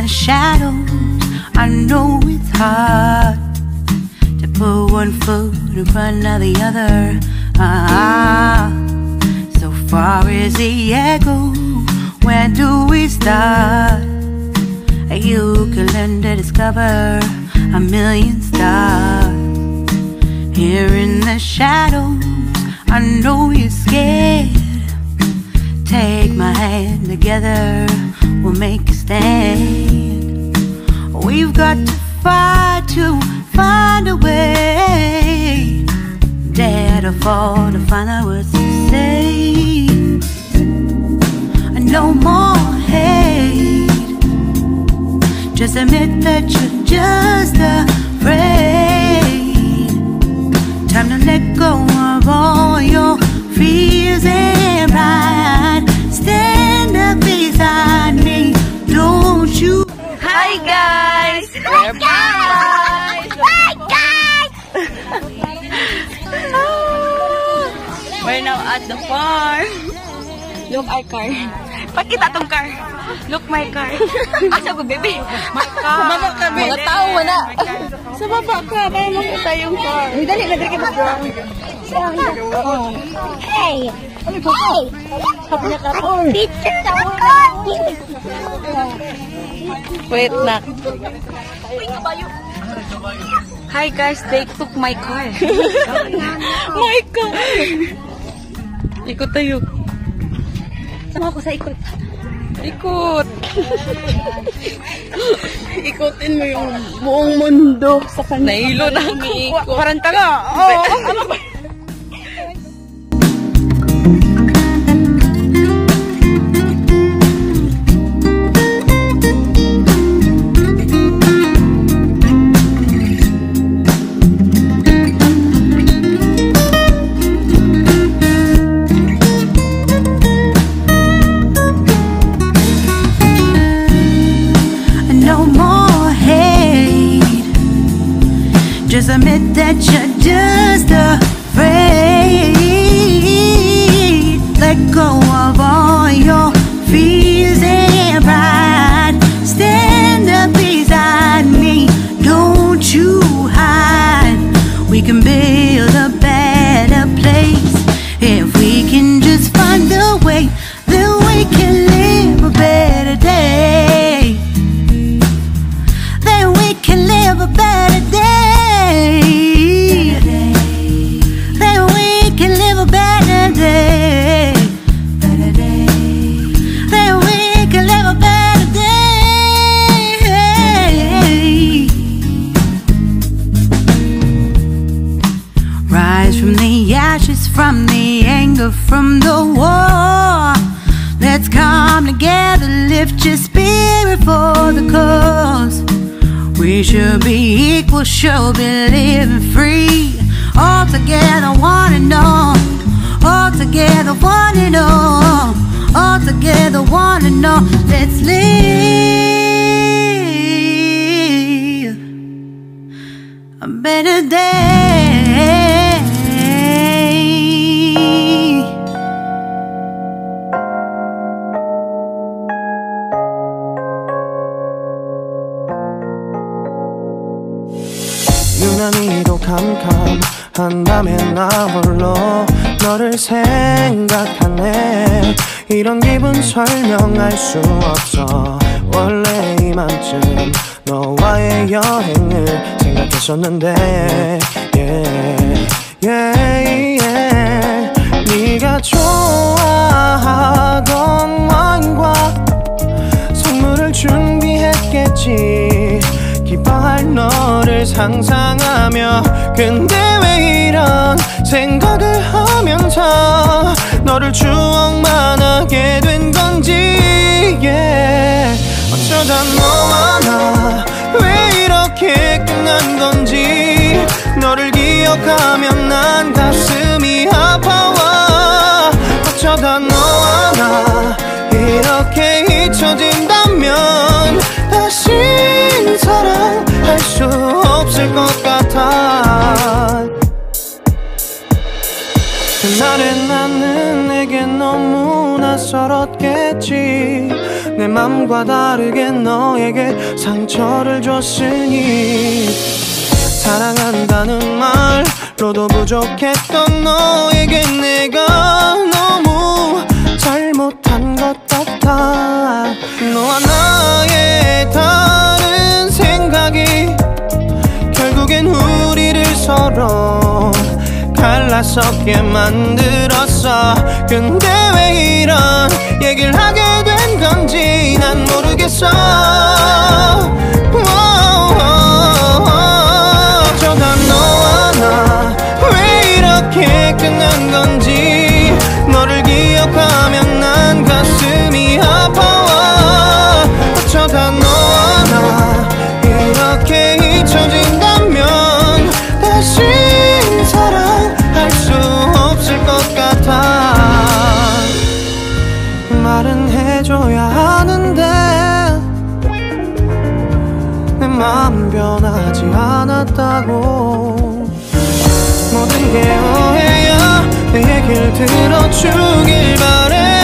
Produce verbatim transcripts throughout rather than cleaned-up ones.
shadows, I know it's hard to put one foot in front of the other. Ah, so far as the echo, where do we start? You can learn to discover a million stars. Here in the shadows, I know you're scared. Take my hand, together we'll make a stand. We've got to fight to find a way. Dare to fall to find out what to say. No more hate. Just admit that you're just afraid. Time to let go of all your fears and pride. Stand up beside me, don't you? Hi guys! Hi guys! Hi guys! We're now at the farm. Look our car. Pakita tong car. Look my car. Asa ko, baby? My car. Sa baba ka, baby. Mga tao, wala. Sa baba ka, para makita yung car. Uy, dali, nagre ka ba? Hey! Hey! Picture daw! Wait na. Hi guys, they took my car. My car! Ikot tayo. Sama ako sa ikot. Ikot! Ikutin mo yung buong mundo sa kanya. Nailo na ako. Parang taga. Oh. Ano ba? Just admit that you're just afraid. Let go of all your fears and pride. Stand up beside me, don't you hide. We can build a better place if we can just find a way. Then we can live a better day. Then we can live a better day. Then we can live a better day. Better day. Then we can live a better day. Rise from the ashes, from the anger, from the war. Let's come together, lift your spirit for the cause. We should be equal, should be living free. All together, one and all. All together, one and all. All together, one and all. Let's live a better day. 유난히도 캄캄한 밤에 나 홀로 너를 생각하네. 이런 기분 설명할 수 없어. 원래 이맘쯤 너와의 여행을 생각했었는데 yeah, yeah, yeah. 네가 좋아하던 와인과 선물을 준비했겠지. 기뻐할 너를 상상하며. 근데 왜 이런 생각을 하면서 너를 추억만 하게 된 건지 yeah. 어쩌다 너와 나 왜 이렇게 끝난 건지. 너를 기억하면 난 가슴이 아파와. 어쩌다 너와 나 이렇게 잊혀진다면 다시 사랑할 수 없을 것 같아. 그날의 나는 내게 너무 낯설었겠지. 내 맘과 다르게 너에게 상처를 줬으니 사랑한다는 말로도 부족했던 너에게 내가 너무 잘못한 것 같아. 너와 나의 다른 생각이 결국엔 우리를 서로 갈라서게 만들었어. 근데 왜 이런 얘기를 하게 된 건지 난 모르겠어. 어쩌다 너와 나 왜 이렇게 끝난 건지 너를 기억하면 난 가슴이 아파와. 어쩌다 너와 나 이렇게 잊혀진다면 다시 사랑할 수 없을 것 같아. 말은 해줘야 하는데 내 마음 변하지 않았다고. 모든 게 오해야. 내 얘기를 들어주길 바래.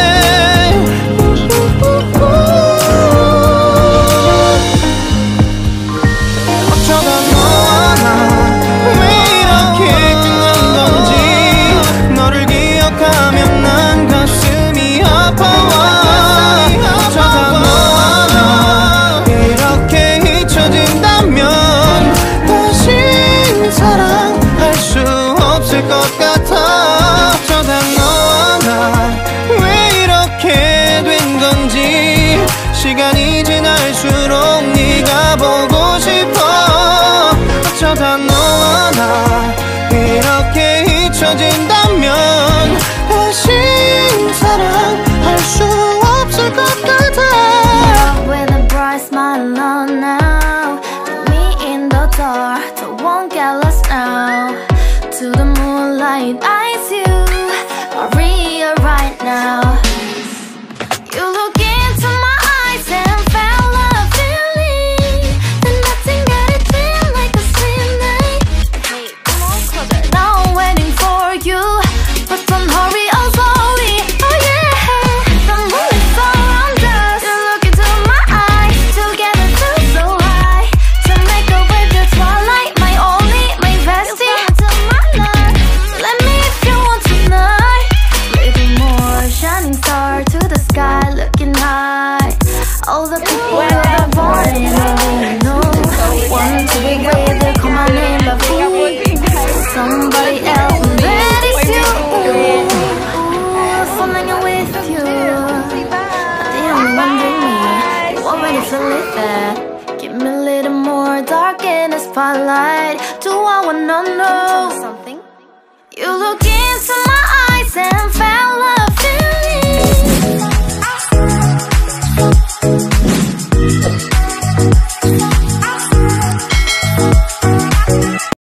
어쩌다 너와 나 왜 이렇게 끝난 건지 너를 기억하면 난 가슴이 아파와. 어쩌다 너와 나 이렇게 잊혀진다면 다시 사랑할 수 없을 것 같아. 어쩌다 너와 나 왜 이렇게 된 건지 시간이 지날수록 네가 보고 싶어. 어쩌다 너와 나 이렇게 잊혀진다면 다시 사랑할 수 없을 것 같아. With a bright smile on now, put me in the dark, so won't get lost now. To the moonlight, eyes you, Maria right now. You look into my eyes and felt a feeling that nothing got it feel like a sweet night. Hey, come on closer. Now I'm waiting for you, but don't hurry, oh slowly. Oh yeah, the moonlight's around us. You look into my eyes, together feel so high. To make a way through twilight, my only, my bestie. You fall into my life. Let me if you want tonight. Little more shining star to the sky, looking high. All the people that are born in a know want to be with you, call my name, love you. Somebody else, that is you. Falling with you, but they don't wonder me. You already feel it there. Give me a little more dark in the spotlight. Do I wanna know something? You look into my eyes and fell